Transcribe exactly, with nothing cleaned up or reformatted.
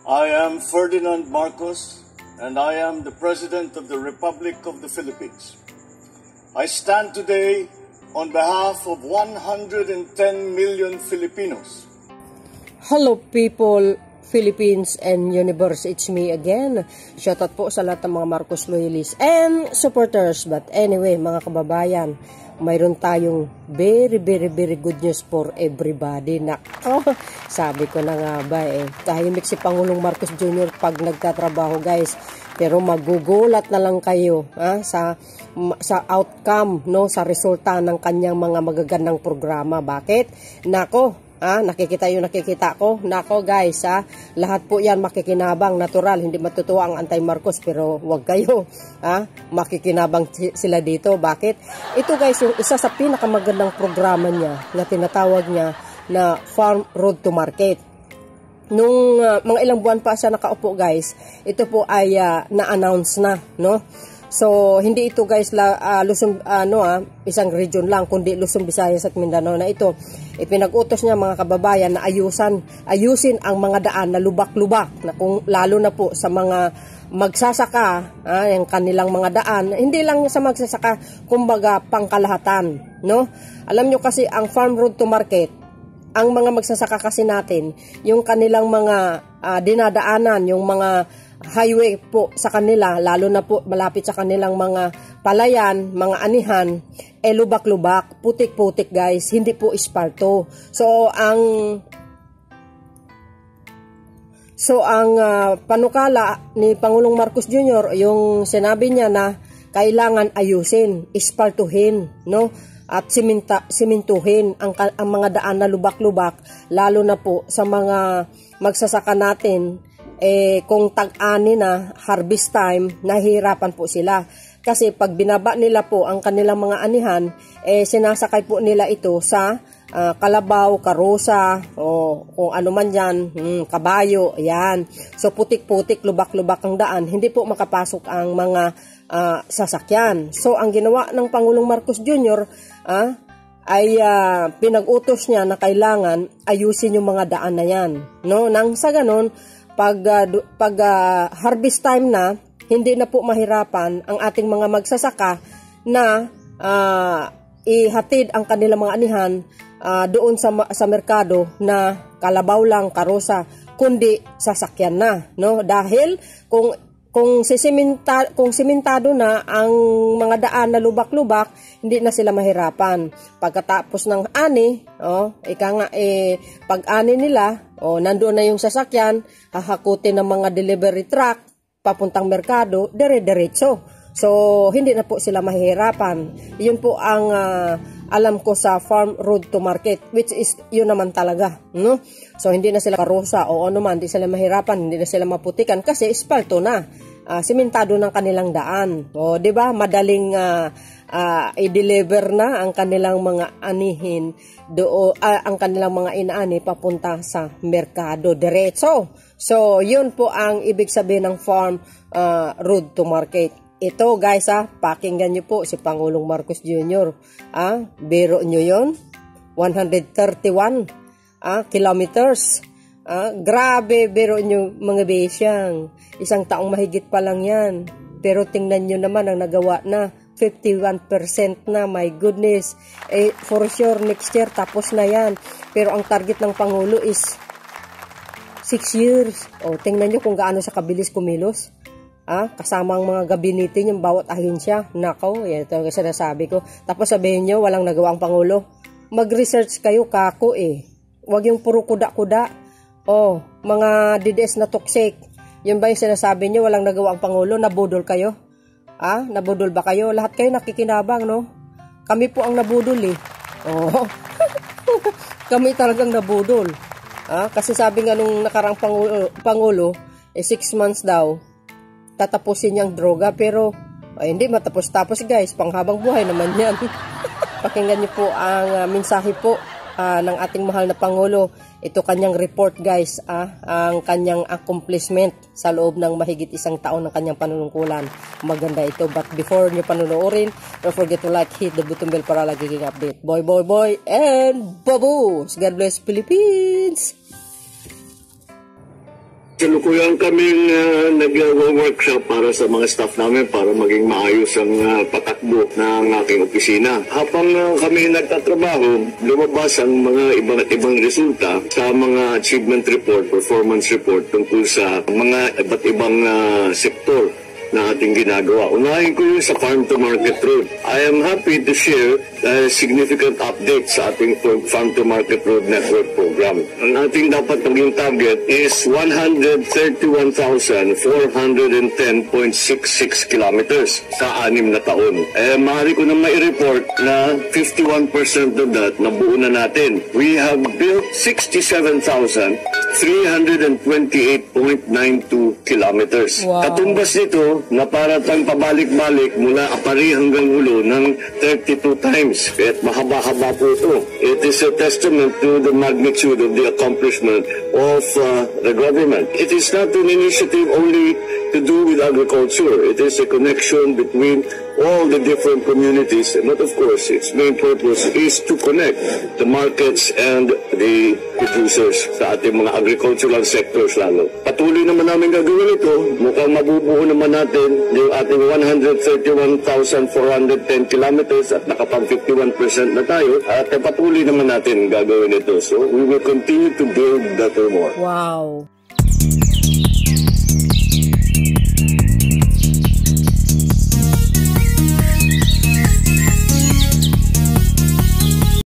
I am Ferdinand Marcos, and I am the President of the Republic of the Philippines. I stand today on behalf of one hundred ten million Filipinos. Hello people, Philippines and universe, it's me again. Shoutout po sa lahat ng mga Marcos loyalists and supporters. But anyway, mga kababayan, mayroon tayong very very very good news for everybody. Nako, sabi ko na nga ba eh, tahimik si Pangulong Marcos Junior pag nagtatrabaho guys. Pero magugulat na lang kayo ha, sa sa outcome, no, sa resulta ng kanyang mga magagandang programa. Bakit? Nako, ah, nakikita yung nakikita ko. Nako guys, ah, lahat po yan makikinabang, natural, hindi matutuwa ang anti-Marcos, pero wag kayo, ah, makikinabang sila dito. Bakit? Ito guys, yung isa sa pinakamagandang programa niya na tinatawag niya na Farm Road to Market. Nung uh, mga ilang buwan pa siya nakaupo guys, ito po ay uh, na-announce na, no? So, hindi ito guys la, uh, Luzon, ano ah, isang region lang, kundi Luzon, Visayas at Mindanao na ito. Ipinag-utos niya mga kababayan na ayusan, ayusin ang mga daan na lubak-lubak, na kung, lalo na po sa mga magsasaka, ah, yung kanilang mga daan, hindi lang sa magsasaka, kumbaga pangkalahatan, no? Alam nyo kasi ang Farm Road to Market, ang mga magsasaka kasi natin, yung kanilang mga uh, dinadaanan, yung mga highway po sa kanila, lalo na po malapit sa kanilang mga palayan, mga anihan, eh lubak-lubak, putik-putik guys, hindi po espalto. So ang So ang uh, panukala ni Pangulong Marcos Junior, yung sinabi niya na kailangan ayusin, espaltuhin, no? At siminta, simintuhin ang, ang mga daan na lubak-lubak, lalo na po sa mga magsasaka natin, eh, kung tag-ani na, harvest time, nahihirapan po sila. Kasi pag binaba nila po ang kanilang mga anihan, eh, sinasakay po nila ito sa uh, kalabaw, karusa, o kung ano man yan, hmm, kabayo, ayan. So putik-putik, lubak-lubak ang daan, hindi po makapasok ang mga uh, sasakyan. So ang ginawa ng Pangulong Marcos Junior, ah, ay uh, pinag-utos niya na kailangan ayusin yung mga daan na yan, no? Nang sa ganon, pag, uh, pag uh, harvest time na, hindi na po mahirapan ang ating mga magsasaka na uh, ihatid ang kanilang mga anihan uh, doon sa, sa merkado na kalabaw lang, karosa, kundi sasakyan na, no? Dahil kung Kung sisimenta, kung simentado na ang mga daan na lubak-lubak, hindi na sila mahirapan. Pagkatapos ng ani, oh, ika nga, eh, pag-ani nila, oh, nandoon na yung sasakyan, hahakutin ng mga delivery truck, papuntang merkado, dire-diretso. So, hindi na po sila mahihirapan. Yun po ang uh, alam ko sa Farm Road to Market, which is yun naman talaga, no? So, hindi na sila karosa o ano man, hindi sila mahirapan, hindi na sila maputikan kasi espalto na, uh, simentado ng kanilang daan. O, di ba? Madaling uh, uh, i-deliver na ang kanilang mga anihin, do, uh, ang kanilang mga inaani papunta sa merkado, diretso. So, yun po ang ibig sabihin ng Farm uh, Road to Market. Ito guys ah, pakinggan nyo po si Pangulong Marcos Junior Ah, biro nyo yun, one hundred thirty-one ah, kilometers. Ah, grabe, biro nyo mga besyang. Isang taong mahigit pa lang yan. Pero tingnan nyo naman ang nagawa na, fifty-one percent na, my goodness. Eh, for sure, next year tapos na yan. Pero ang target ng Pangulo is six years. O, tingnan nyo kung gaano siya kabilis kumilos. Ah, kasama ang mga gabinete yung bawat ahensya. Nako, yan ito ang sinasabi ko. Tapos sabihin nyo, walang nagawa ang Pangulo. Mag-research kayo, kako eh. Huwag yung puro kuda-kuda. Oh, mga D D S na toxic. Yun ba yung sinasabi nyo, walang nagawa ang Pangulo? Nabudol kayo? Ah, nabudol ba kayo? Lahat kayo nakikinabang, no? Kami po ang nabudol eh. Oh, kami talagang nabudol. Ah, kasi sabi nga nung nakarang Pangulo, Pangulo eh six months daw, tatapusin niyang droga, pero ay, hindi matapos-tapos guys, panghabang buhay naman yan. Pakinggan niyo po ang uh, mensahe po uh, ng ating mahal na Pangulo. Ito kanyang report guys, ah, ang kanyang accomplishment sa loob ng mahigit isang taon ng kanyang panunungkulan. Maganda ito, but before niyo panunuorin, don't forget to like, hit the button bell para lagi kang update. Boy, boy, boy, and baboos! God bless Philippines! Salukuyan kaming uh, nag-workshop para sa mga staff namin para maging maayos ang uh, patakbo ng aking opisina. Habang uh, kami nagtatrabaho, lumabas ang mga ibang ibang resulta sa mga achievement report, performance report tungkol sa mga iba't ibang uh, sektor na ating ginagawa. Unahin ko yung sa Farm to Market Road. I am happy to share uh, significant updates sa ating Farm to Market Road Network Program. Ang ating dapat maging target is one hundred thirty-one thousand four hundred ten point six six kilometers sa anim na taon. Eh, maaari ko na mai-report na fifty-one percent of that nabuo na natin. We have built sixty-seven thousand three hundred twenty-eight point nine two kilometers. Wow. Katumbas nito na paratang pabalik-balik mula apari hanggang ulo ng thirty-two times. At mahaba-haba po ito. It is a testament to the magnitude of the accomplishment of uh, the government. It is not an initiative only to do with agriculture. It is a connection between all the different communities. But of course, its main purpose is to connect the markets and the producers sa ating mga agricultural sectors lalo. Patuloy naman namin gagawin ito. Mukhang mabubuo naman natin yung ating one hundred thirty-one thousand four hundred ten kilometers at nakapag fifty-one percent na tayo. At patuloy naman natin gagawin ito. So we will continue to build better more. Wow.